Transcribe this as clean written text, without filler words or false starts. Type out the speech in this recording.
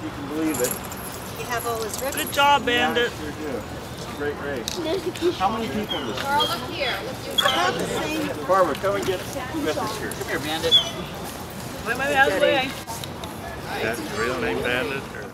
you can believe it. You have all his ribbons. Good job, Bandit. Yeah, sure do. It's a great race. How many people this Carl, look here. About the same. Barbara, come and get with us here. Come here, Bandit. Wait, out of the way. That's your real name, Bandit? Or?